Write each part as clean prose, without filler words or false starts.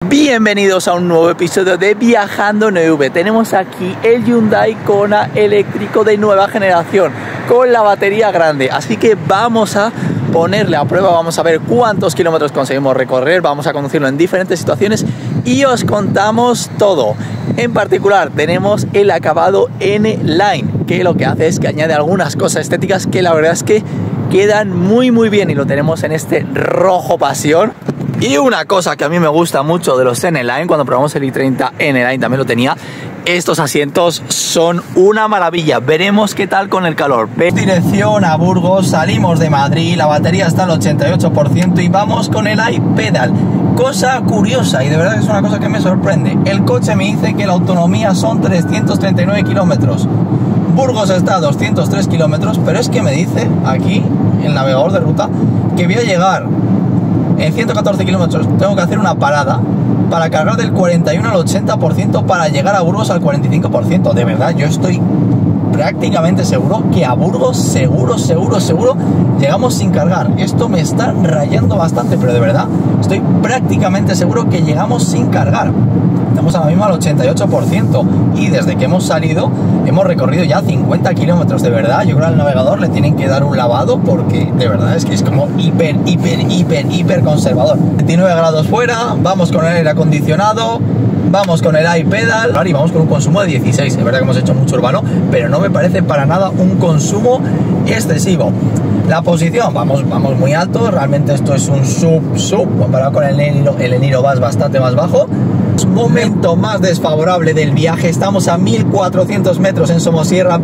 Bienvenidos a un nuevo episodio de Viajando en EV. Tenemos aquí el Hyundai Kona eléctrico de nueva generación con la batería grande, así que vamos a ponerle a prueba, vamos a ver cuántos kilómetros conseguimos recorrer, vamos a conducirlo en diferentes situaciones y os contamos todo. En particular tenemos el acabado N-Line, que lo que hace es que añade algunas cosas estéticas que la verdad es que quedan muy bien, y lo tenemos en este rojo pasión. Y una cosa que a mí me gusta mucho de los N-Line, cuando probamos el i30 N-Line también lo tenía, estos asientos son una maravilla. Veremos qué tal con el calor. Dirección a Burgos, salimos de Madrid, la batería está al 88% y vamos con el iPedal. Cosa curiosa, y de verdad es una cosa que me sorprende, el coche me dice que la autonomía son 339 kilómetros. Burgos está a 203 kilómetros, pero es que me dice aquí, el navegador de ruta, que voy a llegar en 114 kilómetros. Tengo que hacer una parada para cargar del 41 al 80% para llegar a Burgos al 45%. De verdad, yo estoy prácticamente seguro que a Burgos seguro llegamos sin cargar. Esto me está rayando bastante, pero de verdad estoy prácticamente seguro que llegamos sin cargar. Estamos ahora mismo al 88% y desde que hemos salido hemos recorrido ya 50 kilómetros. De verdad, yo creo que al navegador le tienen que dar un lavado, porque de verdad es que es como hiper conservador. 29 grados fuera, vamos con el aire acondicionado, vamos con el iPedal y vamos con un consumo de 16. Es verdad que hemos hecho mucho urbano, pero no me parece para nada un consumo excesivo. La posición, vamos muy alto, realmente esto es un sub, comparado con el Eniro vas bastante más bajo. Momento más desfavorable del viaje, estamos a 1400 metros en Somosierra,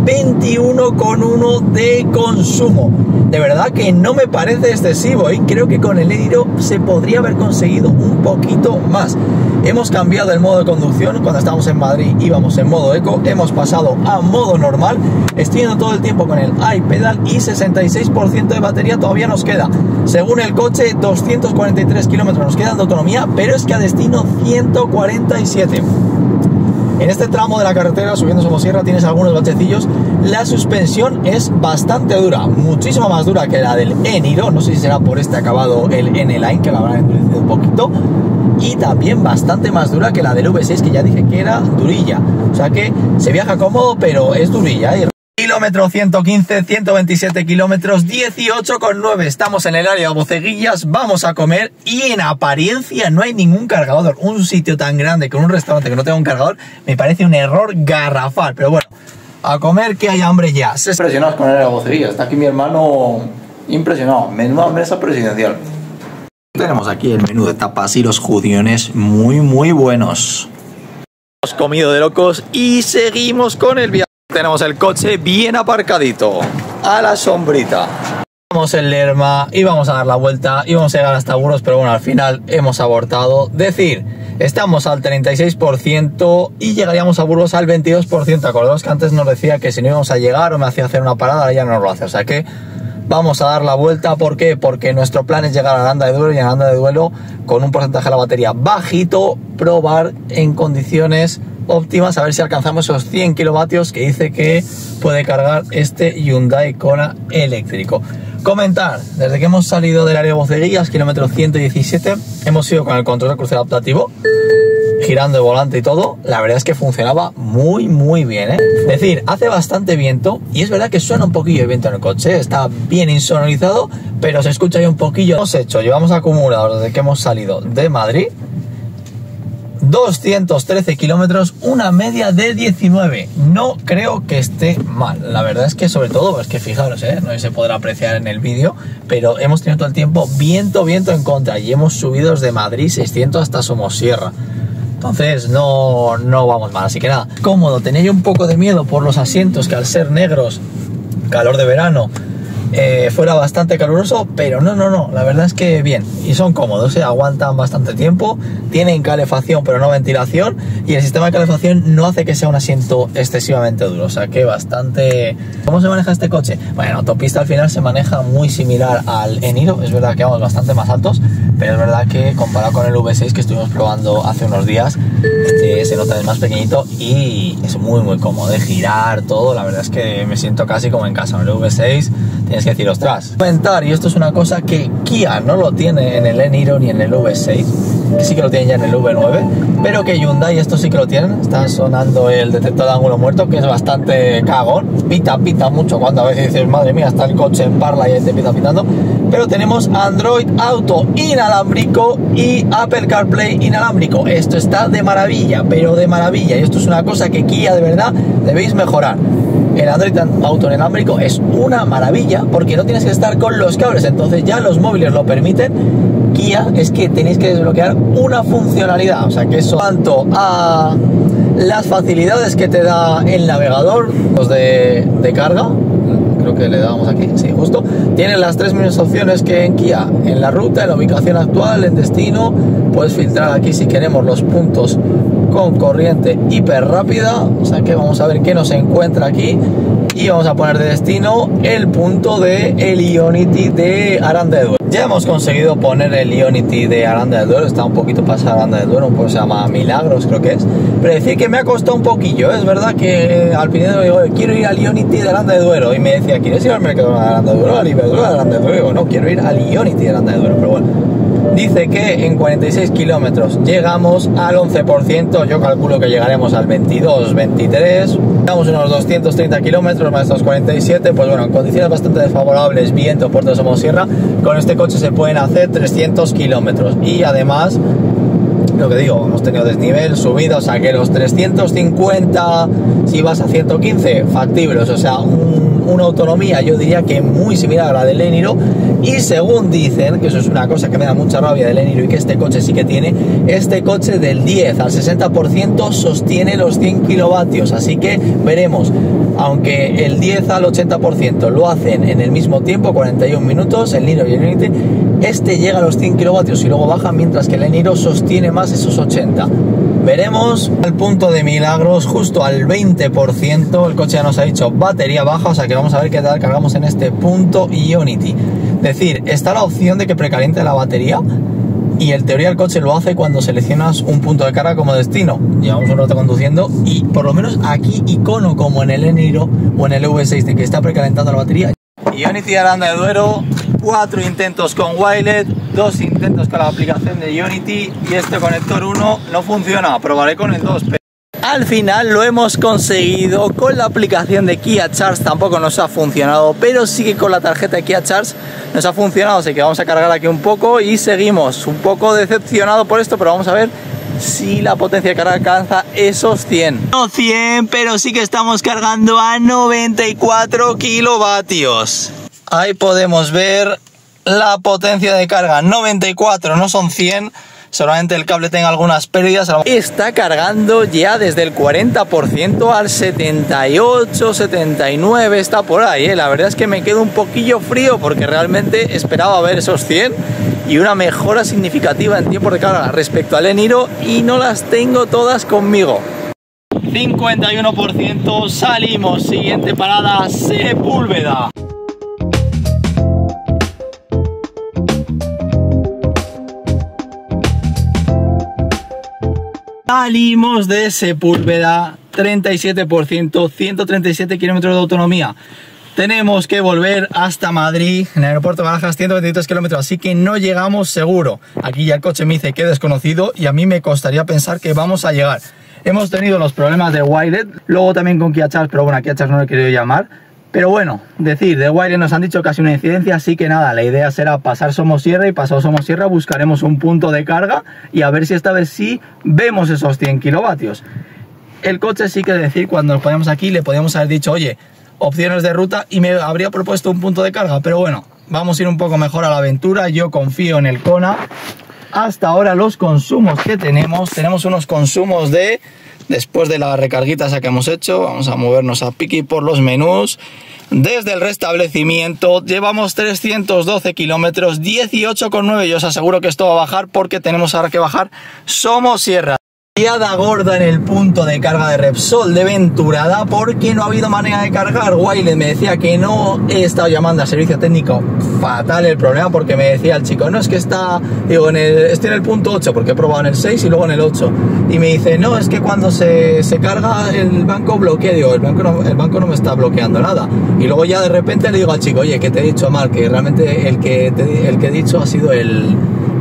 21,1 de consumo. De verdad que no me parece excesivo y creo que con el Eniro se podría haber conseguido un poquito más. Hemos cambiado el modo de conducción. Cuando estábamos en Madrid íbamos en modo eco, hemos pasado a modo normal. Estoy yendo todo el tiempo con el iPedal y 66% de batería todavía nos queda. Según el coche, 243 kilómetros nos quedan de autonomía, pero es que a destino 147. En este tramo de la carretera subiendo Somosierra tienes algunos bachecillos. La suspensión es bastante dura, muchísimo más dura que la del Eniro. No sé si será por este acabado el N-Line, que la habrán endurecido un poquito. Y también bastante más dura que la del V6, que ya dije que era durilla. O sea que se viaja cómodo, pero es durilla, ¿eh? Kilómetro 115, 127 kilómetros, 18,9. Estamos en el área de Boceguillas, vamos a comer y en apariencia no hay ningún cargador. Un sitio tan grande con un restaurante que no tenga un cargador me parece un error garrafal. Pero bueno, a comer que hay hambre ya. Impresionados con el área de Boceguillas. Está aquí mi hermano impresionado. Menuda mesa presidencial. Tenemos aquí el menú de tapas y los judiones muy buenos. Hemos comido de locos y seguimos con el viaje. Tenemos el coche bien aparcadito, a la sombrita. Vamos en Lerma y vamos a dar la vuelta y vamos a llegar hasta Burgos, pero bueno, al final hemos abortado. Decir, estamos al 36% y llegaríamos a Burgos al 22%. Acordaos que antes nos decía que si no íbamos a llegar o me hacía hacer una parada, ahora ya no nos lo hace. O sea que vamos a dar la vuelta. ¿Por qué? Porque nuestro plan es llegar a Aranda de Duero, y en Aranda de Duero con un porcentaje de la batería bajito, probar en condiciones óptimas, a ver si alcanzamos esos 100 kilovatios que dice que puede cargar este Hyundai Kona eléctrico. Comentar, desde que hemos salido del área de Boceguillas, kilómetro 117, hemos ido con el control de crucero adaptativo, girando el volante y todo. La verdad es que funcionaba muy bien, ¿eh? Es decir, hace bastante viento y es verdad que suena un poquillo de viento en el coche, está bien insonorizado, pero se escucha ahí un poquillo. Llevamos acumulados desde que hemos salido de Madrid 213 kilómetros, una media de 19. No creo que esté mal. La verdad es que, sobre todo, pues que fijaros, no se podrá apreciar en el vídeo, pero hemos tenido todo el tiempo viento en contra y hemos subido desde Madrid 600 hasta Somosierra. Entonces no vamos mal, así que nada, cómodo. Tenía yo un poco de miedo por los asientos, que al ser negros, calor de verano, fuera bastante caluroso, pero no, la verdad es que bien, y son cómodos, aguantan bastante tiempo, tienen calefacción pero no ventilación, y el sistema de calefacción no hace que sea un asiento excesivamente duro, o sea que bastante... ¿Cómo se maneja este coche? Bueno, en autopista al final se maneja muy similar al Eniro, es verdad que vamos bastante más altos, pero es verdad que comparado con el V6 que estuvimos probando hace unos días, se nota más pequeñito y es muy cómodo de girar todo. La verdad es que me siento casi como en casa. En el V6 tienes que decir, ostras, comentar, y esto es una cosa que Kia no lo tiene en el Eniro ni en el V6, que sí que lo tienen ya en el V9, pero que Hyundai esto sí que lo tienen. Está sonando el detector de ángulo muerto, que es bastante cagón, pita mucho cuando a veces dices, madre mía, está el coche en parla y te empieza pitando. Pero tenemos Android Auto inalámbrico y Apple CarPlay inalámbrico. Esto está de maravilla, pero de maravilla, y esto es una cosa que Kia de verdad debéis mejorar. El Android Auto inalámbrico es una maravilla porque no tienes que estar con los cables, entonces ya los móviles lo permiten. Kia es que tenéis que desbloquear una funcionalidad, o sea que eso, cuanto a las facilidades que te da el navegador, los de carga, creo que le damos aquí, sí, justo, tiene las tres mismas opciones que en Kia, en la ruta, en la ubicación actual, en destino. Puedes filtrar aquí si queremos los puntos con corriente hiper rápida, o sea que vamos a ver qué nos encuentra aquí, y vamos a poner de destino el punto de el Ionity de Aranda de Duero. Ya hemos conseguido poner el Ionity de Aranda de Duero, está un poquito pasado Aranda de Duero, un poco se llama Milagros creo que es, pero decir que me ha costado un poquillo, es verdad que al Pinedo digo, quiero ir al Ionity de Aranda de Duero, y me decía, ¿quieres ir al mercado de Aranda de Duero, al Iberdrola de Aranda de Duero? Digo, no, quiero ir al Ionity de Aranda de Duero, pero bueno. Dice que en 46 kilómetros llegamos al 11%, yo calculo que llegaremos al 22, 23, damos unos 230 kilómetros más estos 47, pues bueno, en condiciones bastante desfavorables, viento, puerto de Somosierra, con este coche se pueden hacer 300 kilómetros, y además, lo que digo, hemos tenido desnivel, subida, o sea que los 350, si vas a 115, factibles, o sea, una autonomía yo diría que muy similar a la del Eniro. Y según dicen, que eso es una cosa que me da mucha rabia del Eniro y que este coche sí que tiene, este coche del 10 al 60% sostiene los 100 kilovatios, así que veremos, aunque el 10 al 80% lo hacen en el mismo tiempo, 41 minutos, el Niro y el Unity, este llega a los 100 kilovatios y luego baja, mientras que el Eniro sostiene más esos 80. Veremos al punto de Milagros, justo al 20%, el coche ya nos ha dicho batería baja, o sea que vamos a ver qué tal cargamos en este punto Ionity. Es decir, está la opción de que precaliente la batería, y en teoría el coche lo hace cuando seleccionas un punto de carga como destino. Llevamos un rato conduciendo y por lo menos aquí icono como en el Eniro o en el V6 de que está precalentando la batería. Ionity Aranda de Duero, 4 intentos con Wireless, 2 intentos con la aplicación de Ionity, y este conector 1 no funciona, probaré con el 2. Al final lo hemos conseguido, con la aplicación de Kia Charge tampoco nos ha funcionado, pero sí que con la tarjeta de Kia Charge nos ha funcionado, así que vamos a cargar aquí un poco y seguimos. Un poco decepcionado por esto, pero vamos a ver si la potencia de carga alcanza esos 100. No 100, pero sí que estamos cargando a 94 kilovatios. Ahí podemos ver la potencia de carga, 94, no son 100. Solamente el cable tenga algunas pérdidas. Está cargando ya desde el 40% al 78, 79, está por ahí, La verdad es que me quedo un poquillo frío porque realmente esperaba ver esos 100 y una mejora significativa en tiempo de carga respecto al Eniro, y no las tengo todas conmigo. 51%, salimos, siguiente parada, Sepúlveda. Salimos de Sepúlveda, 37%, 137 kilómetros de autonomía. Tenemos que volver hasta Madrid, en el aeropuerto de Barajas, 123 kilómetros, así que no llegamos seguro. Aquí ya el coche me dice que desconocido, y a mí me costaría pensar que vamos a llegar. Hemos tenido los problemas de Wired, luego también con Kia Charge, pero bueno, a Kia Charge no le he querido llamar. Pero bueno, decir, de Wired nos han dicho casi una incidencia, así que nada, la idea será pasar Somosierra, y pasado Somosierra buscaremos un punto de carga y a ver si esta vez sí vemos esos 100 kilovatios. El coche sí que decir, cuando nos ponemos aquí le podíamos haber dicho, oye, opciones de ruta, y me habría propuesto un punto de carga, pero bueno, vamos a ir un poco mejor a la aventura. Yo confío en el Kona. Hasta ahora los consumos que tenemos unos consumos de... Después de la recarguita esa que hemos hecho, vamos a movernos a Piki por los menús. Desde el restablecimiento llevamos 312 kilómetros, 18,9. Yo os aseguro que esto va a bajar porque tenemos ahora que bajar Somosierra. Liada gorda en el punto de carga de Repsol de Venturada porque no ha habido manera de cargar. Wired me decía que no, he estado llamando al servicio técnico, fatal el problema, porque me decía el chico, no, es que está, digo, estoy en el punto 8, porque he probado en el 6 y luego en el 8, y me dice, no, es que cuando se carga el banco bloquea. Digo, el banco no me está bloqueando nada, y luego ya de repente le digo al chico, oye, que te he dicho mal, que realmente el que he dicho ha sido el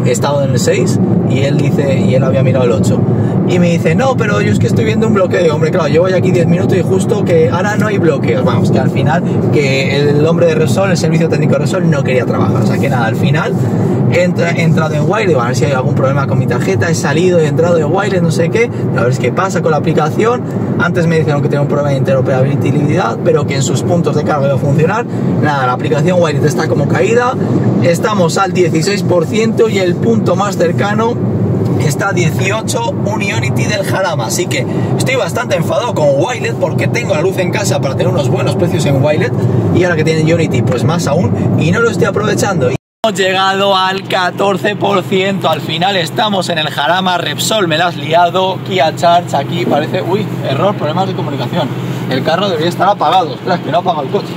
he estado en el 6 y él había mirado el 8. Y me dice, no, pero yo es que estoy viendo un bloqueo. Hombre, claro, llevo ya aquí 10 minutos y justo que ahora no hay bloqueos. Vamos, que al final, que el hombre de Repsol, el servicio técnico de Repsol, no quería trabajar. O sea que nada, al final he entrado en Wireless, a ver si hay algún problema con mi tarjeta. He salido, he entrado en Wireless, no sé qué. A ver qué pasa con la aplicación. Antes me dijeron que tenía un problema de interoperabilidad, pero que en sus puntos de carga iba a funcionar. Nada, la aplicación Wireless está como caída. Estamos al 16% y el punto más cercano está 18, un Ionity del Jarama. Así que estoy bastante enfadado con Wireless porque tengo la luz en casa para tener unos buenos precios en Wireless, y ahora que tienen Ionity pues más aún, y no lo estoy aprovechando. Hemos llegado al 14%, al final estamos en el Jarama. Repsol me la has liado, Kia Charge aquí parece, uy, error, problemas de comunicación, el carro debería estar apagado, ostras, que no apaga el coche.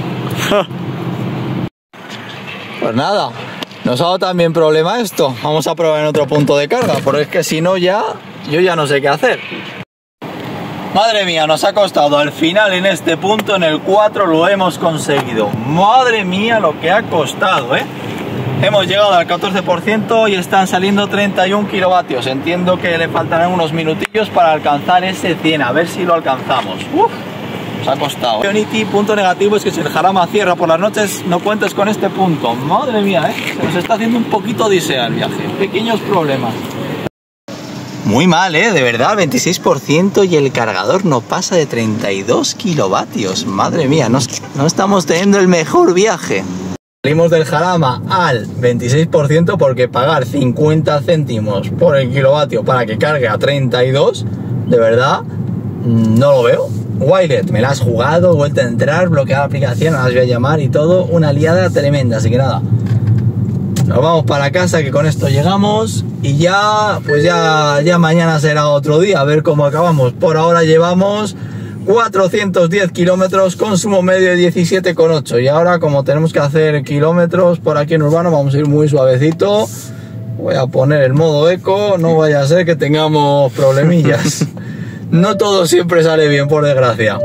Pues nada, nos ha dado también problema esto. Vamos a probar en otro punto de carga, porque es que si no yo ya no sé qué hacer. Madre mía, nos ha costado al final en este punto, en el 4 lo hemos conseguido. Madre mía lo que ha costado, ¿eh? Hemos llegado al 14% y están saliendo 31 kilovatios. Entiendo que le faltarán unos minutillos para alcanzar ese 100, a ver si lo alcanzamos. Uf, nos ha costado. Ionity, punto negativo es que si el Jarama cierra por las noches, no cuentes con este punto. Madre mía, se nos está haciendo un poquito odisea el viaje. Pequeños problemas. Muy mal, de verdad, 26% y el cargador no pasa de 32 kilovatios. Madre mía, no estamos teniendo el mejor viaje. Salimos del Jarama al 26% porque pagar 50 céntimos por el kilovatio para que cargue a 32, de verdad, no lo veo. Wireless, me la has jugado, vuelta a entrar, bloqueada la aplicación, ahora las voy a llamar y todo, una liada tremenda, así que nada. Nos vamos para casa, que con esto llegamos y ya, pues ya mañana será otro día, a ver cómo acabamos. Por ahora llevamos 410 kilómetros, consumo medio de 17,8, y ahora como tenemos que hacer kilómetros por aquí en urbano, vamos a ir muy suavecito. Voy a poner el modo eco, no vaya a ser que tengamos problemillas. No todo siempre sale bien, por desgracia.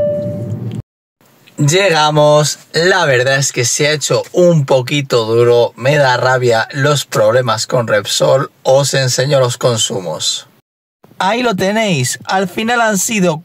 Llegamos, la verdad es que se ha hecho un poquito duro, me da rabia los problemas con Repsol. Os enseño los consumos. Ahí lo tenéis, al final han sido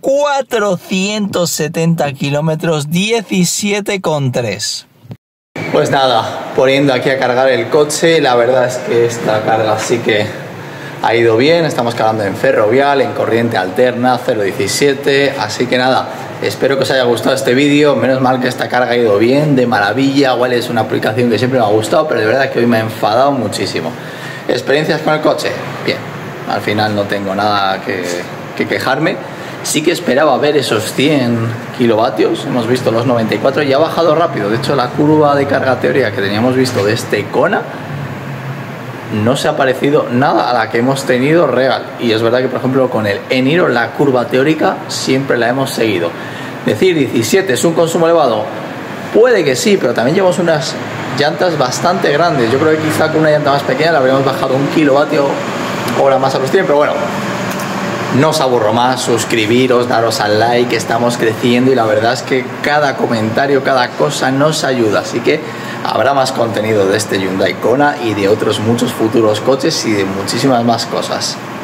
470 kilómetros, 17,3. Pues nada, poniendo aquí a cargar el coche, la verdad es que esta carga sí que ha ido bien. Estamos cargando en Ferrovial, en corriente alterna, 0,17, así que nada. Espero que os haya gustado este vídeo, menos mal que esta carga ha ido bien, de maravilla. Igual es una aplicación que siempre me ha gustado, pero de verdad que hoy me ha enfadado muchísimo. ¿Experiencias con el coche? Bien, al final no tengo nada que quejarme. Sí que esperaba ver esos 100 kilovatios, hemos visto los 94 y ha bajado rápido. De hecho, la curva de carga teórica que teníamos visto de este Kona no se ha parecido nada a la que hemos tenido real, y es verdad que por ejemplo con el Eniro la curva teórica siempre la hemos seguido. Decir 17 es un consumo elevado, puede que sí, pero también llevamos unas llantas bastante grandes. Yo creo que quizá con una llanta más pequeña le habríamos bajado un kilovatio hora más a los 100, pero bueno, no os aburro más, suscribiros, daros al like, estamos creciendo y la verdad es que cada comentario, cada cosa nos ayuda, así que habrá más contenido de este Hyundai Kona y de otros muchos futuros coches y de muchísimas más cosas.